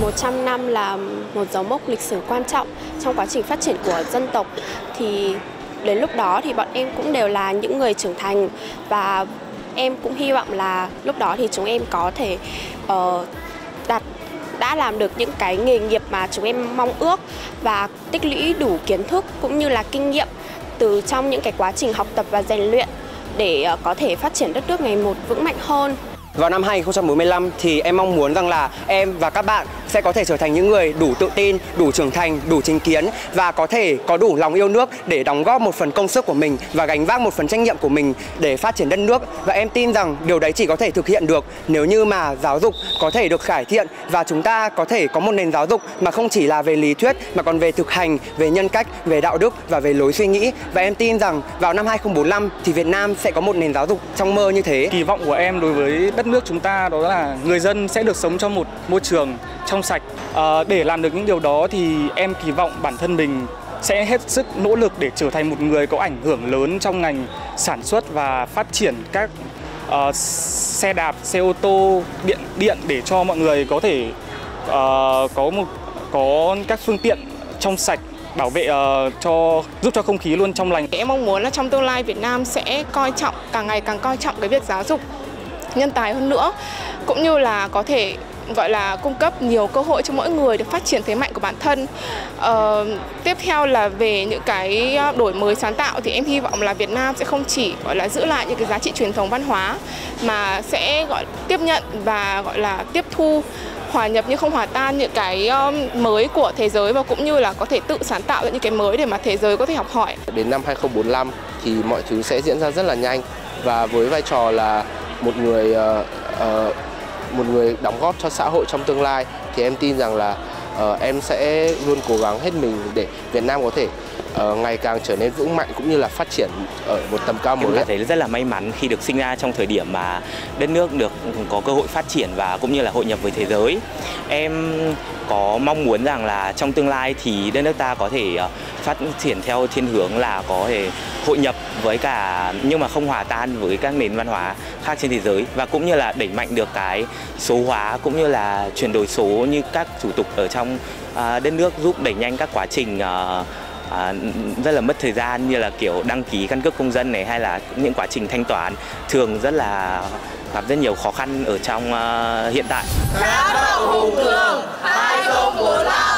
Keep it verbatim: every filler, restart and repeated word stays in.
một trăm năm là một dấu mốc lịch sử quan trọng trong quá trình phát triển của dân tộc. Thì đến lúc đó thì bọn em cũng đều là những người trưởng thành, và em cũng hy vọng là lúc đó thì chúng em có thể uh, đạt đã làm được những cái nghề nghiệp mà chúng em mong ước và tích lũy đủ kiến thức cũng như là kinh nghiệm từ trong những cái quá trình học tập và rèn luyện để uh, có thể phát triển đất nước ngày một vững mạnh hơn. Vào năm hai nghìn không trăm bốn mươi lăm thì em mong muốn rằng là em và các bạn sẽ có thể trở thành những người đủ tự tin, đủ trưởng thành, đủ chính kiến và có thể có đủ lòng yêu nước để đóng góp một phần công sức của mình và gánh vác một phần trách nhiệm của mình để phát triển đất nước. Và em tin rằng điều đấy chỉ có thể thực hiện được nếu như mà giáo dục có thể được cải thiện và chúng ta có thể có một nền giáo dục mà không chỉ là về lý thuyết mà còn về thực hành, về nhân cách, về đạo đức và về lối suy nghĩ. Và em tin rằng vào năm hai nghìn không trăm bốn mươi lăm thì Việt Nam sẽ có một nền giáo dục trong mơ như thế. Kỳ vọng của em đối với đất nước chúng ta đó là người dân sẽ được sống trong một môi trường trong sạch. À, để làm được những điều đó thì em kỳ vọng bản thân mình sẽ hết sức nỗ lực để trở thành một người có ảnh hưởng lớn trong ngành sản xuất và phát triển các uh, xe đạp, xe ô tô điện điện để cho mọi người có thể uh, có một có các phương tiện trong sạch, bảo vệ uh, cho giúp cho không khí luôn trong lành. Em mong muốn là trong tương lai Việt Nam sẽ coi trọng càng ngày càng coi trọng cái việc giáo dục nhân tài hơn nữa, cũng như là có thể gọi là cung cấp nhiều cơ hội cho mỗi người để phát triển thế mạnh của bản thân. Ờ, tiếp theo là về những cái đổi mới sáng tạo thì em hy vọng là Việt Nam sẽ không chỉ gọi là giữ lại những cái giá trị truyền thống văn hóa mà sẽ gọi tiếp nhận và gọi là tiếp thu, hòa nhập nhưng không hòa tan những cái mới của thế giới, và cũng như là có thể tự sáng tạo ra những cái mới để mà thế giới có thể học hỏi. Đến năm hai nghìn không trăm bốn mươi lăm thì mọi thứ sẽ diễn ra rất là nhanh, và với vai trò là một người uh, uh, một người đóng góp cho xã hội trong tương lai thì em tin rằng là uh, em sẽ luôn cố gắng hết mình để Việt Nam có thể uh, ngày càng trở nên vững mạnh cũng như là phát triển ở một tầm cao mới. Em cảm thấy rất là may mắn khi được sinh ra trong thời điểm mà đất nước được có cơ hội phát triển và cũng như là hội nhập với thế giới. Em có mong muốn rằng là trong tương lai thì đất nước ta có thể phát triển theo thiên hướng là có thể hội nhập với cả nhưng mà không hòa tan với các nền văn hóa khác trên thế giới, và cũng như là đẩy mạnh được cái số hóa cũng như là chuyển đổi số như các thủ tục ở trong uh, đất nước, giúp đẩy nhanh các quá trình uh, À, rất là mất thời gian như là kiểu đăng ký căn cước công dân này, hay là những quá trình thanh toán thường rất là gặp rất nhiều khó khăn ở trong uh, hiện tại. Khát vọng hùng cường hai không bốn lăm